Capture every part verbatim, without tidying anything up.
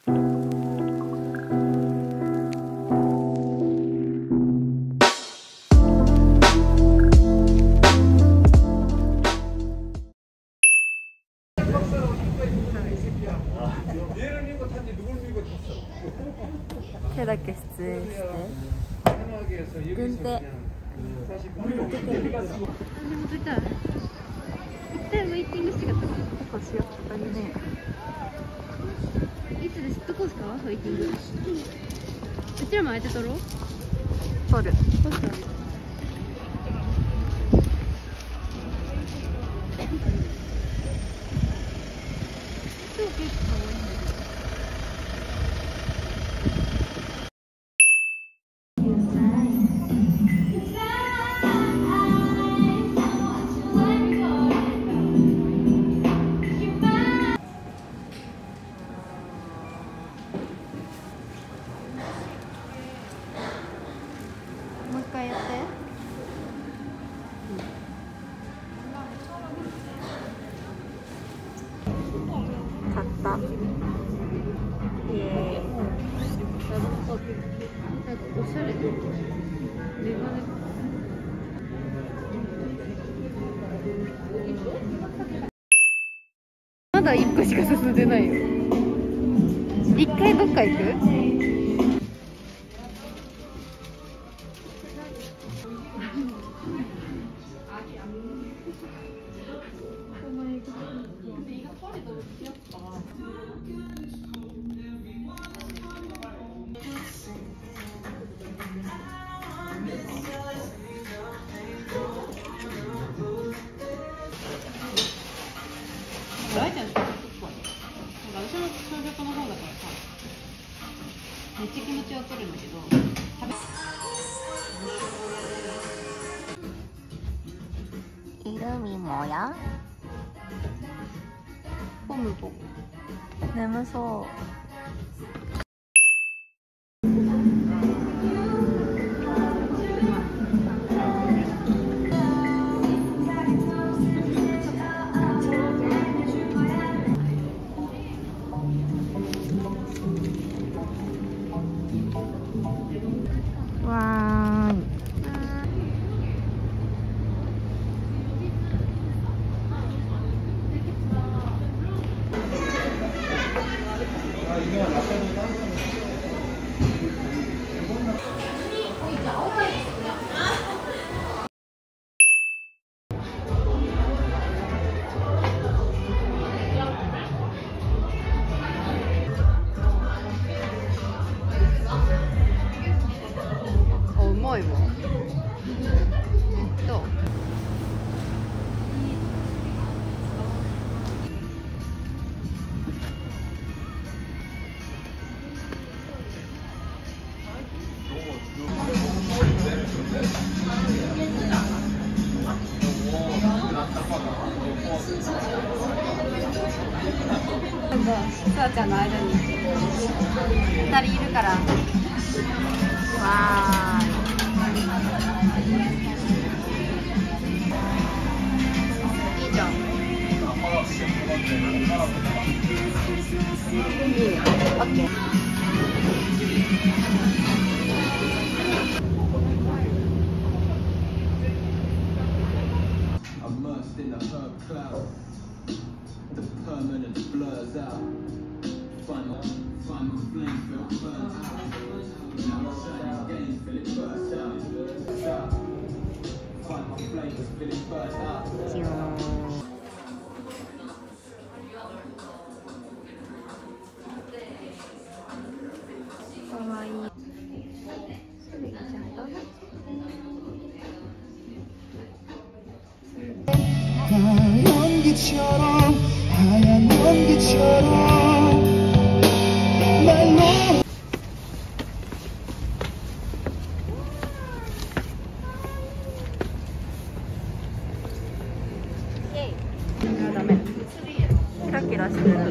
手だけ出演して軍手でも撮りたい。一回ウェイティングしてかった。 星をここにね。 いつです。どこですか？ウェイティング。うちらもあえて撮ろう。 撮る。 ポスター。そう結構可愛い。 もう一回やって。買った。イエーイ。 なんかおしゃれ。メガネ。まだ一個しか進んでないよ。一回どっか行く？ 大ちゃん小食っぽい。なんか私も小食の方だからさ、めっちゃ気持ちわかるんだけど、食べ。 イルミもや。 ポムポム。 眠そう。わーい。 あ、うまいわ。どう？なんか、さあちゃんの間にふたりいるから。 わーい。 いいじゃん。いいね。オッケー。 Immersed in the herb cloud, the permanence blurs out. Find my, find my flame, feel burnt out. Now I shine again, feel it burst out. Find my flame, feel it burst out. かわいい。 연기처럼 하얀 연기처럼 말로 キラキラしてる。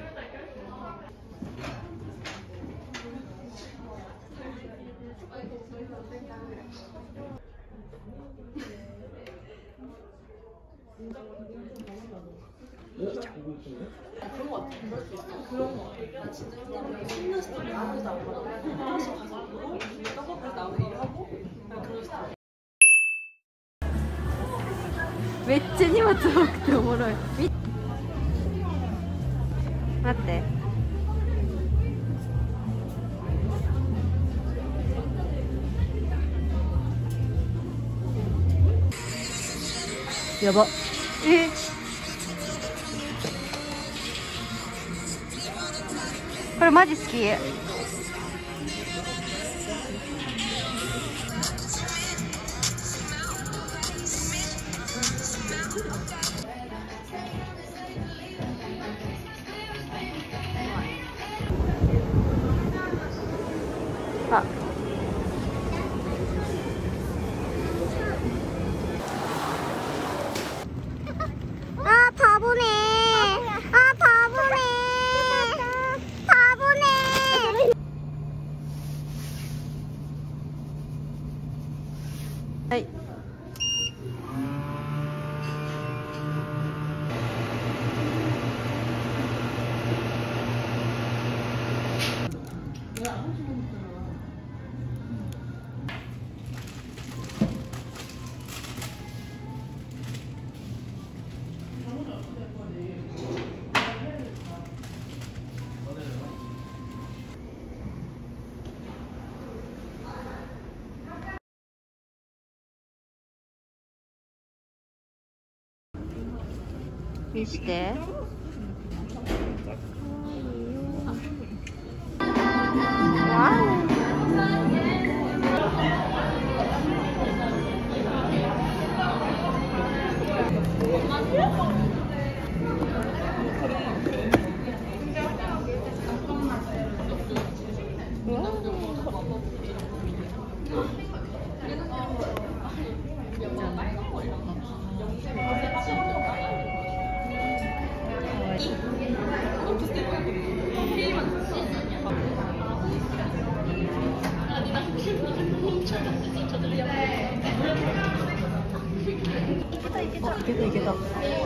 めっちゃ荷物多くておもろい。み待って、やば。え、これマジ好き。あ、 아 바보네. 아 바보네. 바보네. はい。見して。わあ、いけたいけた。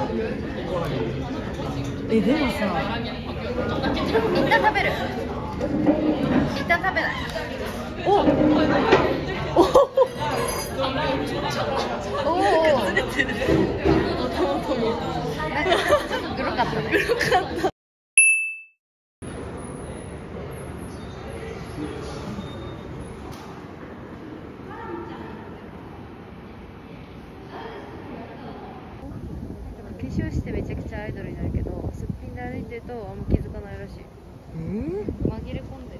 え、でもさ、 一旦食べる。一旦食べない。 おおおおずれてる。 グロかったね。 グロかった。化粧してめちゃくちゃアイドルになるけど、すっぴんで歩いてるとあんま気づかないらしい。えー、紛れ込んでる。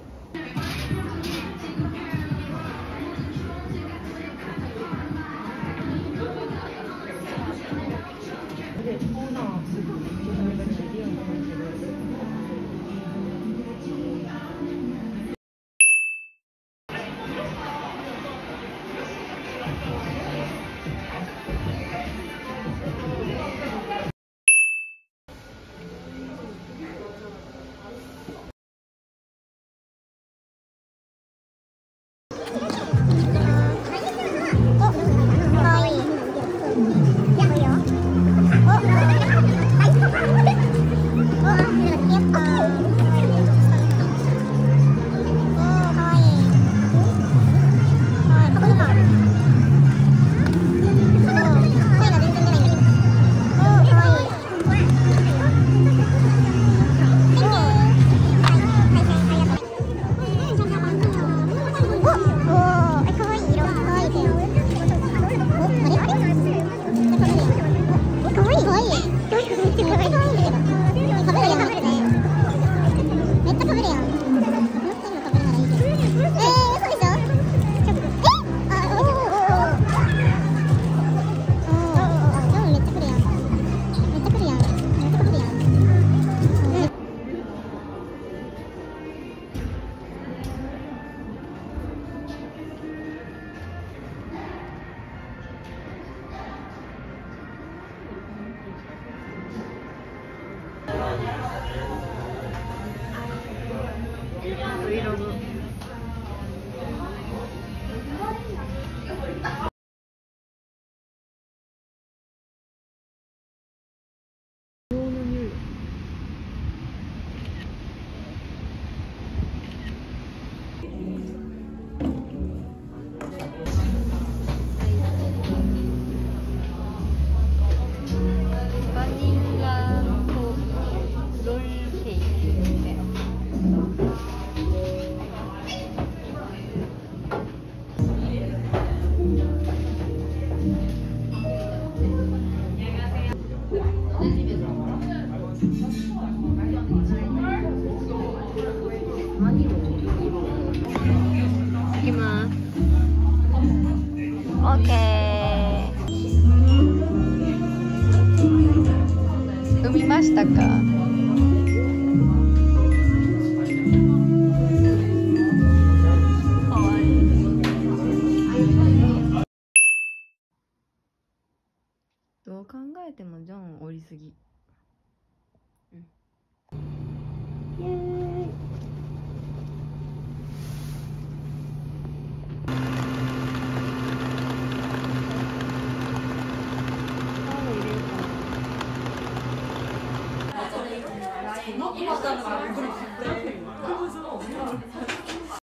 みましたか？どう考えてもジョン降りすぎ。 イエーイ。